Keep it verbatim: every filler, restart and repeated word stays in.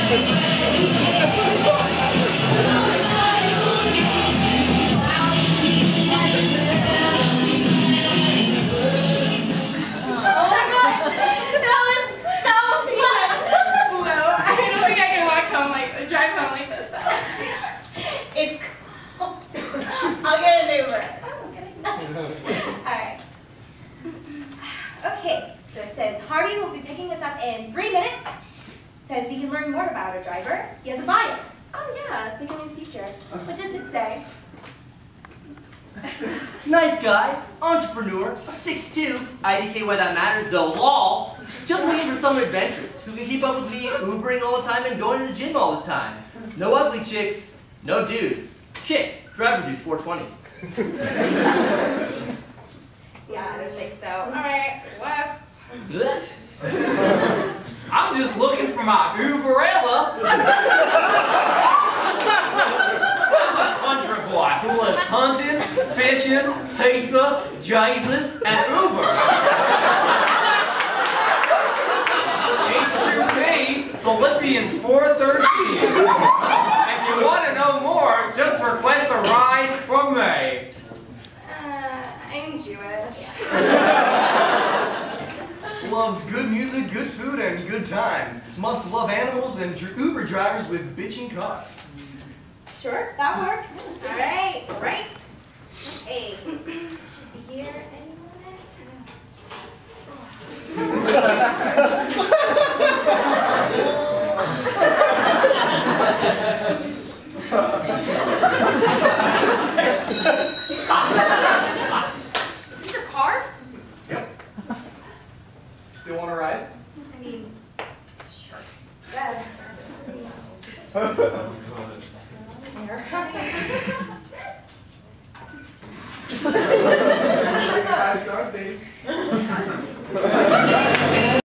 Alright. Okay, so it says Hardy will be picking us up in three minutes. It says we can learn more about our driver. He has a bio. Oh yeah, it's like a new feature. What does it say? Nice guy, entrepreneur, six two, I D K why that matters, though, lol. Just looking for someone adventurous who can keep up with me Ubering all the time and going to the gym all the time. No ugly chicks, no dudes. Kick, driver dude, four twenty. Yeah, I don't think so. Alright, left. I'm just looking for my Uberella. I'm a country boy who loves hunting, fishing, pizza, Jesus, and Uber. H two P, Philippians four thirteen. If you want to know more, just request a ride from me. Uh, I'm Jewish. Loves good music, good food, and good times. Must love animals and dr Uber drivers with bitching cars. Sure, that works. Alright, right. Hey, should be here any Is this your car? Yep. Still want to ride? I mean, sure. Yes. Five stars, baby.